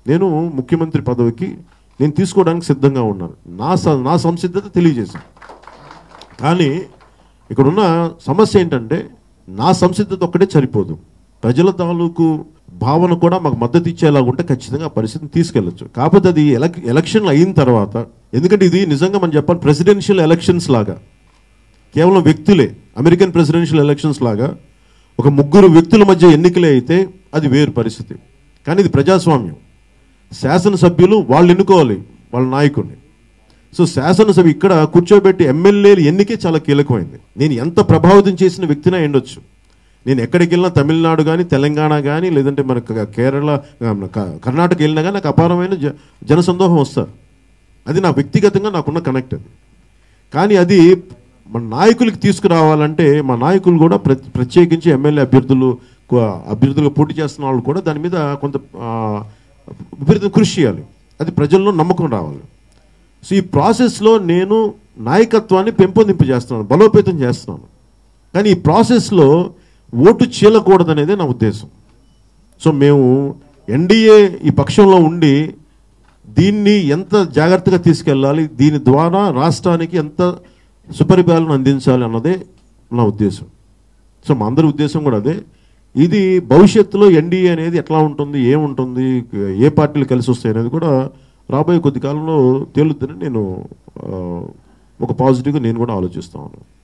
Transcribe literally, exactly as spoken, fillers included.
నేను ముఖ్యమంత్రి పదవికి నేను తీసుకోవడానికి సిద్ధంగా ఉన్నాను. నా నా సంసిద్ధత తెలియజేశాను. కానీ ఇక్కడున్న సమస్య ఏంటంటే నా సంసిద్ధత ఒక్కటే సరిపోదు. ప్రజల తాలూకు భావన కూడా మాకు మద్దతు ఇచ్చేలాగా ఉంటే ఖచ్చితంగా ఆ పరిస్థితిని తీసుకెళ్ళచ్చు. కాకపోతే అది ఎలక్ ఎలక్షన్లు అయిన తర్వాత, ఎందుకంటే ఇది నిజంగా మనం చెప్పాలి ప్రెసిడెన్షియల్ ఎలక్షన్స్ లాగా, కేవలం వ్యక్తులే, అమెరికన్ ప్రెసిడెన్షియల్ ఎలక్షన్స్ లాగా ఒక ముగ్గురు వ్యక్తుల మధ్య ఎన్నికలే అయితే అది వేరు పరిస్థితి. కానీ ఇది ప్రజాస్వామ్యం. శాసనసభ్యులు వాళ్ళు ఎన్నుకోవాలి వాళ్ళ నాయకుడిని. సో శాసనసభ ఇక్కడ కూర్చోబెట్టి ఎమ్మెల్యేలు ఎన్నికే చాలా కీలకమైంది. నేను ఎంత ప్రభావితం చేసిన వ్యక్తినా ఎండొచ్చు. నేను ఎక్కడికి వెళ్ళినా, తమిళనాడు కానీ తెలంగాణ కానీ లేదంటే మన కేరళ కర్ణాటక వెళ్ళినా కానీ నాకు అపారమైన జ జనసందోహం వస్తారు. అది నా వ్యక్తిగతంగా నాకున్న కనెక్ట్. అది కానీ అది మన నాయకులకి తీసుకురావాలంటే మా నాయకులు కూడా ప్ర ప్రత్యేకించి ఎమ్మెల్యే అభ్యర్థులు అభ్యర్థులుగా పోటీ చేస్తున్న వాళ్ళు కూడా దాని మీద కొంత విపరీతం కృషి చేయాలి. అది ప్రజల్లో నమ్మకం రావాలి. సో ఈ ప్రాసెస్లో నేను నాయకత్వాన్ని పెంపొందింపు చేస్తున్నాను, బలోపేతం చేస్తున్నాను. కానీ ఈ ప్రాసెస్లో ఓటు చీలకూడదనేదే నా ఉద్దేశం. సో మేము ఎన్డీఏ ఈ పక్షంలో ఉండి దీన్ని ఎంత జాగ్రత్తగా తీసుకెళ్ళాలి, దీని ద్వారా రాష్ట్రానికి ఎంత సుపరిపాలన అందించాలి అన్నదే నా ఉద్దేశం. సో మా అందరి ఉద్దేశం కూడా అదే. ఇది భవిష్యత్తులో ఎన్డీఏ అనేది ఎట్లా ఉంటుంది, ఏముంటుంది, ఏ పార్టీలు కలిసి వస్తాయి అనేది కూడా రాబోయే కొద్ది కాలంలో తేలుతుందని నేను ఒక పాజిటివ్గా నేను కూడా ఆలోచిస్తాను.